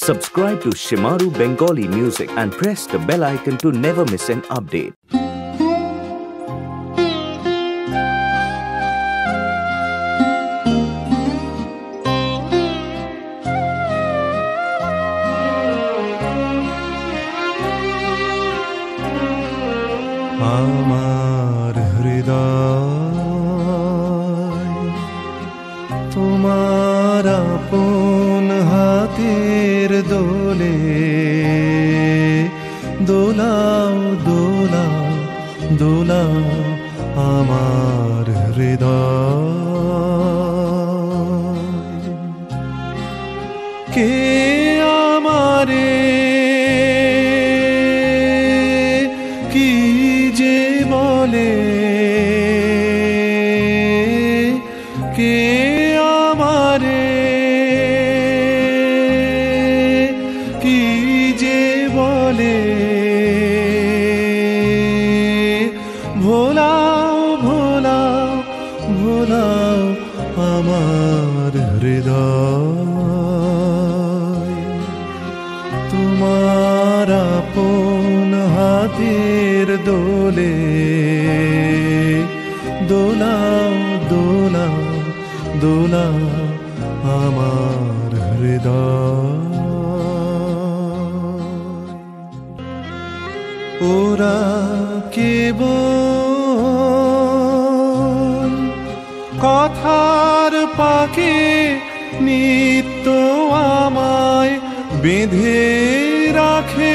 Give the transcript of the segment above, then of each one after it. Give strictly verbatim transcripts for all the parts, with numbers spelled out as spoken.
Subscribe to Shimaru Bengali Music and press the bell icon to never miss an update. আমার হৃদয় তোমার আপন হাতের দোলে দোলাও দোলাও দোলাও আমার হৃদয় কে আমারে কি যে বলে কে আমারে কি যে বলে ভোলাও ভোলাও ভোলাও আমার হৃদয় তোমার আপন হাতের দোলে দোলাও দোলাও দোলাও আমার হৃদয় ওরা কেবল কথার পাকে নিত্য আমায় বেঁধে রাখে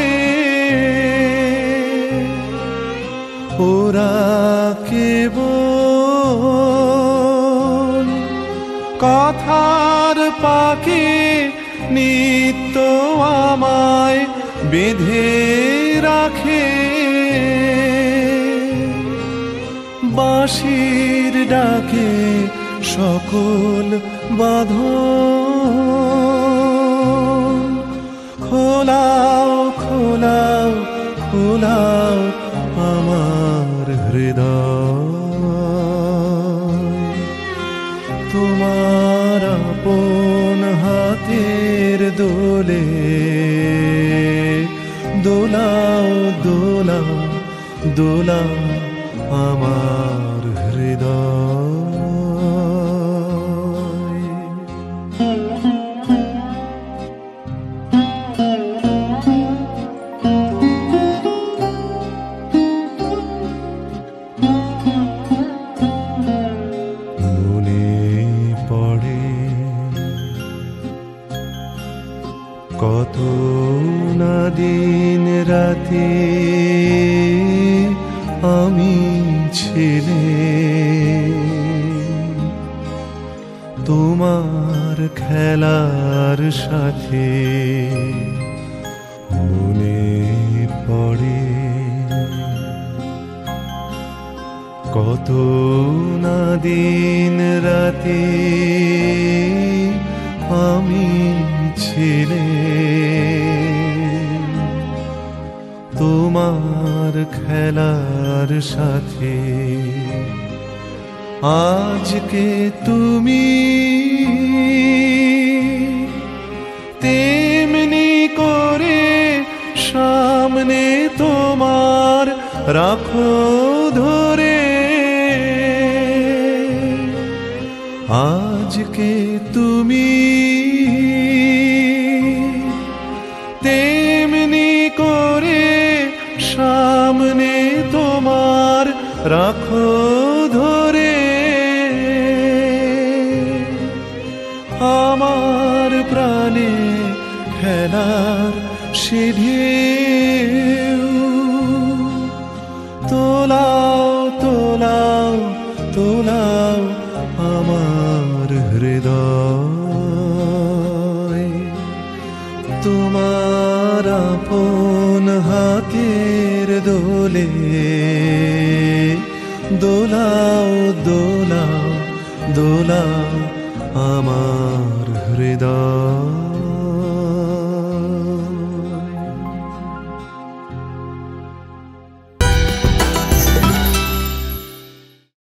ওরা কেবল কথার পাকে নিত্য আমায় বেঁধে রাখে বাঁশির ডাকে সকল বাঁধন খোলাও খোলাও খোলাও আমার হৃদয় তোমার আপন হাতের দোলে দোলাও দোলাও দোলাও আমার হৃদয় কত না দিন রাতে আমি ছিলে তোমার খেলার সাথে মনে পড়ে কত না দিন রাতে আমি ছিলে তোমার খেলার সাথে আজকে তুমি তেমনি করে সামনে তোমার রাখো ধরে আজকে তুমি তেমনি করে সামনে তোমার রাখো ধরে আমার প্রাণে খেলার সিঁড়ি তোলাও তোলাও তোলাও আমার হৃদয় তোমার আপন হাতের দোলে দোলাও দোলাও দোলাও আমার হৃদয়।